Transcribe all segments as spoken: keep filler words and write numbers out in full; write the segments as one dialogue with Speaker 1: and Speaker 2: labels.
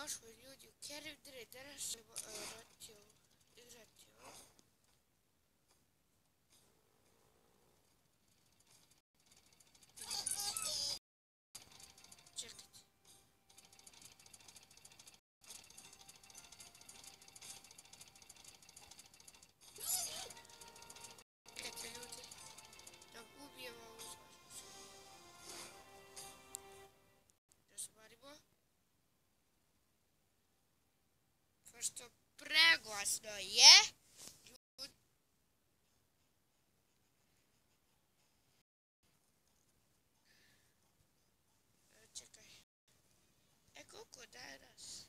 Speaker 1: došli ljudi u Kerevdire, danas ćemo uh, igrati ovo. Čekajte. Čekajte ljudi, da ubijemo ovu zvažnicu. Da smarimo. Pošto preglasno je. Čekaj. E koliko danas?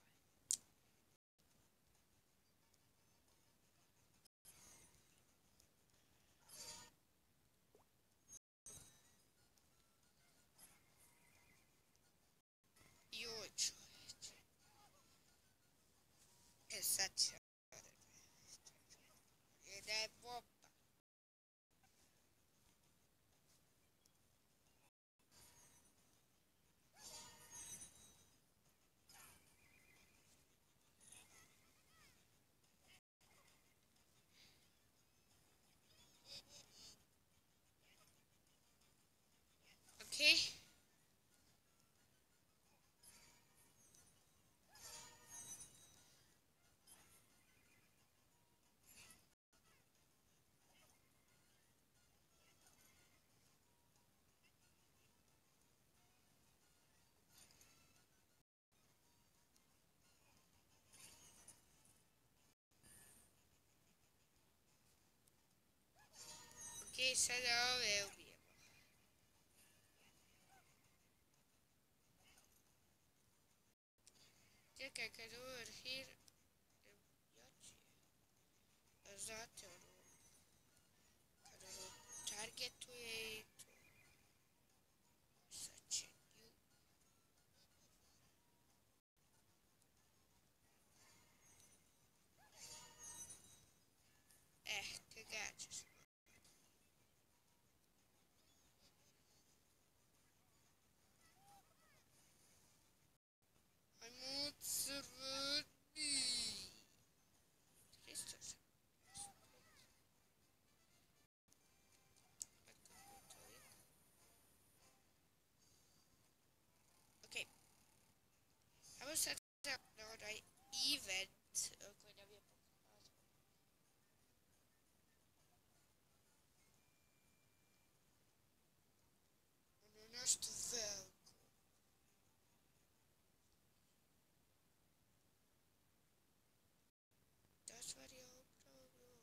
Speaker 1: Joj čovječe. E sad će. Da je bomba. Okej. Okej, sada ove ubijemo. Čekaj, kad over here, jači je. Znate ono, kad ono targetuje i to. Sad će nju. Eh, te gađe smo. Ajmo crveni. tristo sedamdeset pet. Okej. Ajmo sad na onaj event koji nam je pokazao. Ono nešto veliko. Da stvar je upravo bilo.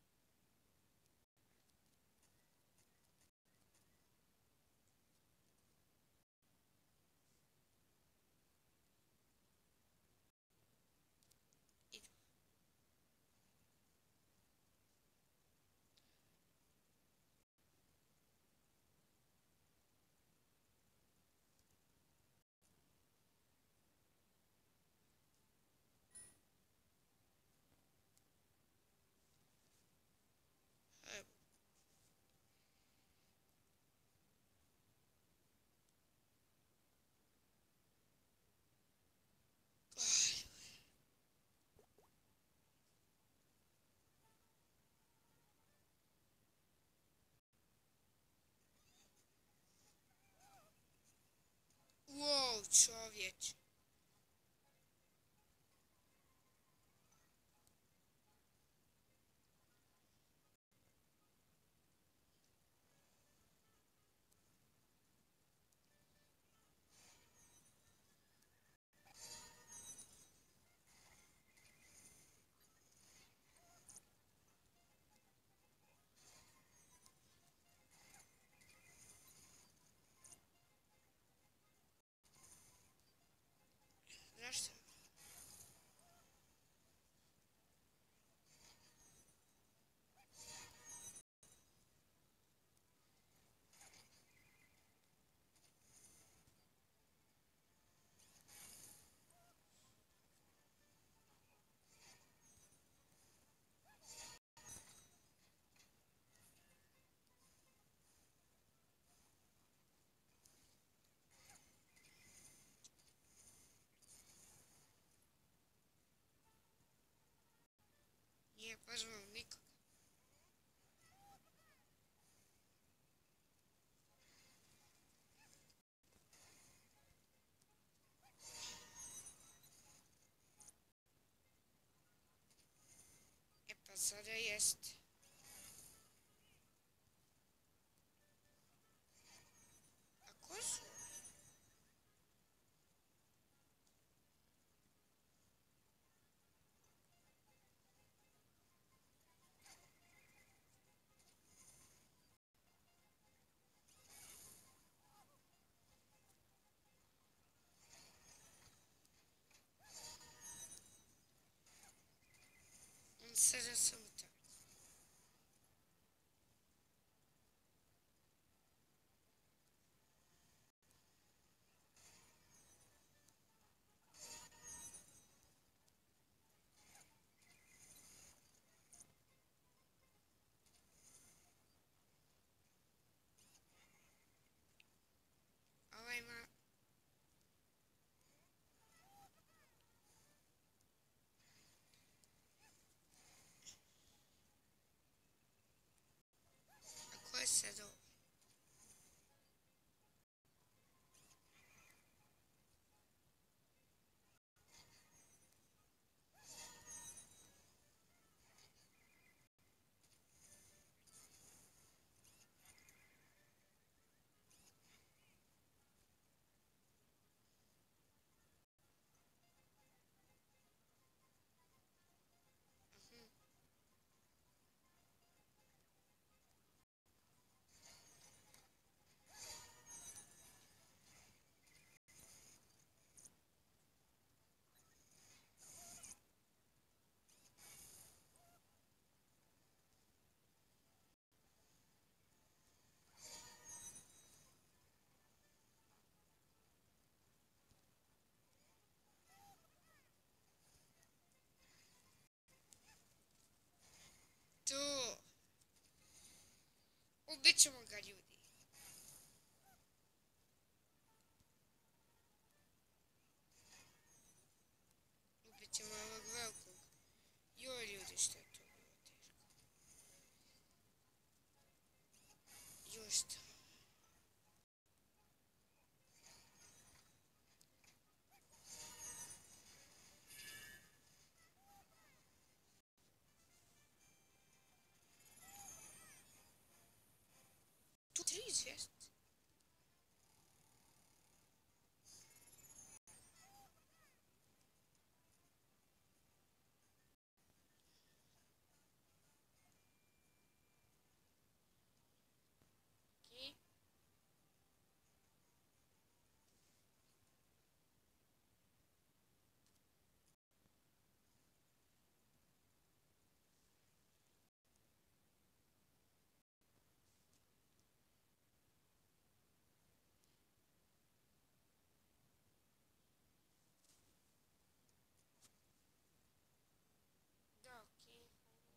Speaker 1: Idu. Ajmo. Wow, čovječe. Nije pozvao nikoga. E pa sada jest. A ko su? On sada samo tako. Ovaj ma... A ko je sad ovo? Mhm. To. Ubit ćemo ga, ljudi. Ubit ćemo ovog velikog. Joj, ljudi, što je to bilo teško. Joj, što. Tu tri zvijezde. Okej. Da, okej.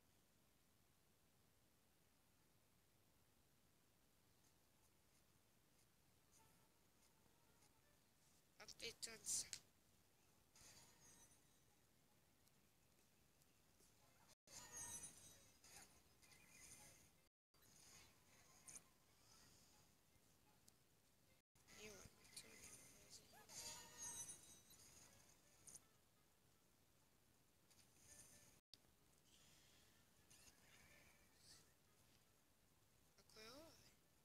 Speaker 1: Opet on sam. Joj, to nema veze. Ako je ovo?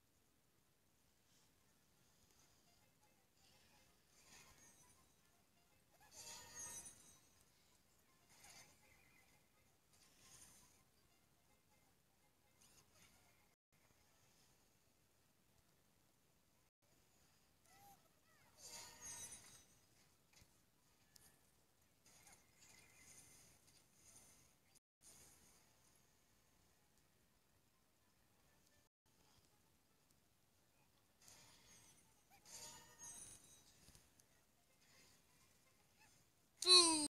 Speaker 1: Puu.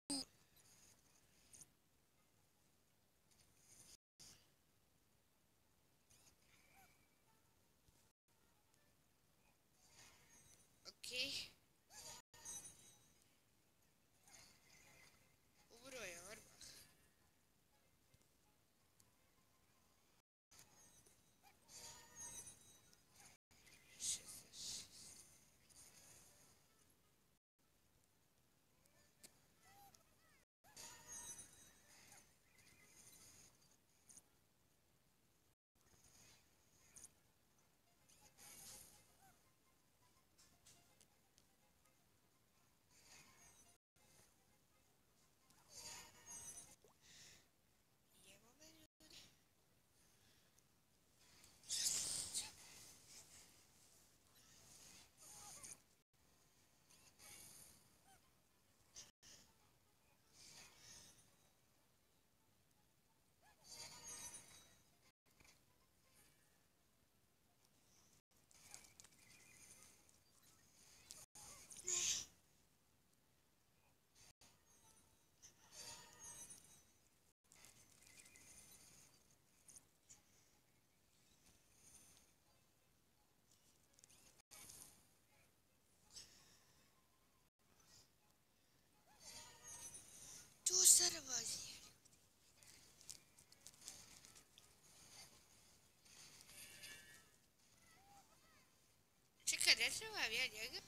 Speaker 1: Okej. Ubro je odmah. Adesso va via Diego.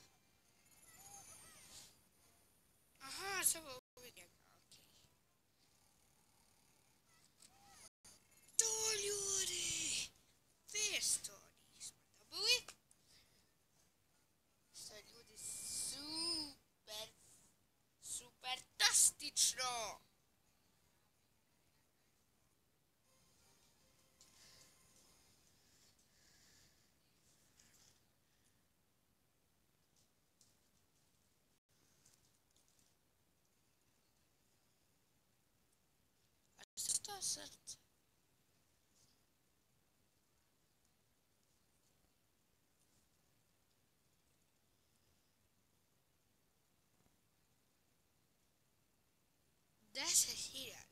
Speaker 1: Aha, samo uvijek Diego, okej. To ljudi! petsto nismo dobili. Što je ljudi super, supertastično! A što je to srce? Deset hiljada.